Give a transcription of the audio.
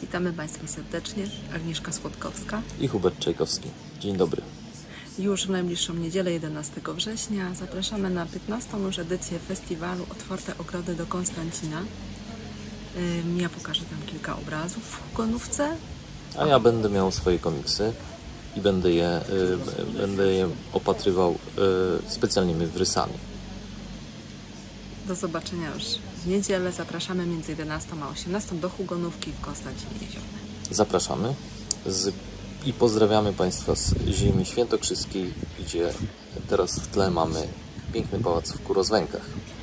Witamy Państwa serdecznie. Agnieszka Słodkowska I Hubert Czajkowski. Dzień dobry. Już w najbliższą niedzielę 11 września zapraszamy na 15. już edycję festiwalu Otwarte Ogrody do Konstancina. Ja pokażę tam kilka obrazów w Hugonówce. A ja będę miał swoje komiksy i będę je opatrywał specjalnymi wrysami. Do zobaczenia już w niedzielę. Zapraszamy między 11 a 18 do Hugonówki w Konstancinie Jeziornym. Zapraszamy i pozdrawiamy Państwa z ziemi świętokrzyskiej, gdzie teraz w tle mamy piękny pałac w Kurozwękach.